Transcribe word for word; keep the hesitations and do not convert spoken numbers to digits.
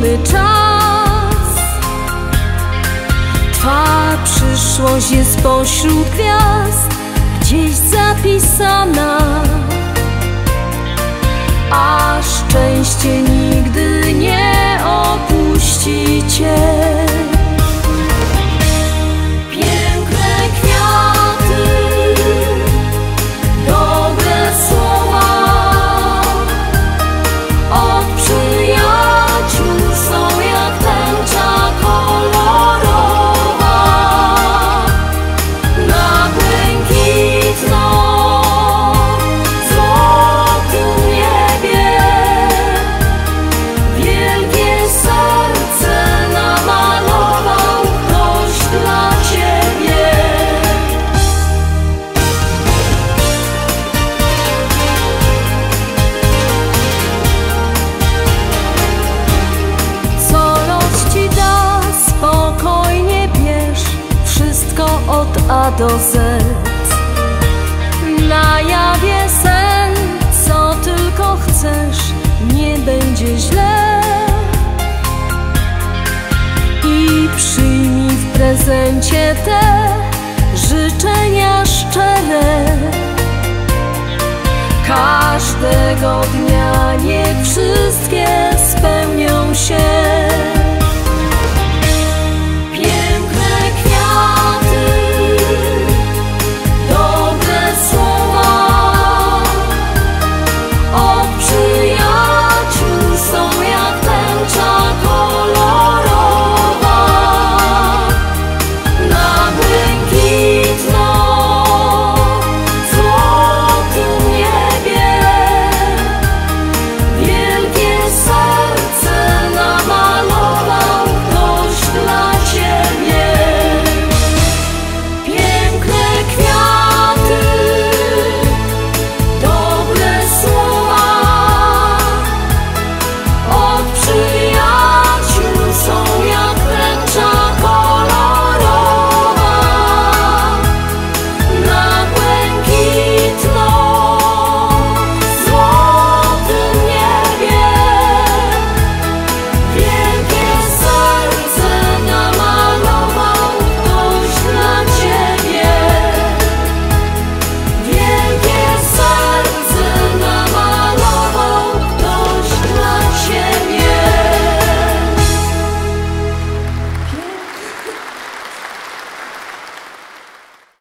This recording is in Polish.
miniony czas. Twa przyszłość jest pośród gwiazd, gdzieś zapisana, a szczęście nigdy nie opuści cię. Piękne kwiaty, dobre słowa od przyjaciół są jak tęcza kolorowa na błękitno złotym niebie. Wielkie serce namalował ktoś dla ciebie. Co los ci da, spokojnie bierz, wszystko od A do Z. Na jawie sen, co tylko chcesz, nie będzie źle. I przyjmij w prezencie te życzenia szczere. Każdego dnia niech wszystkie spełnią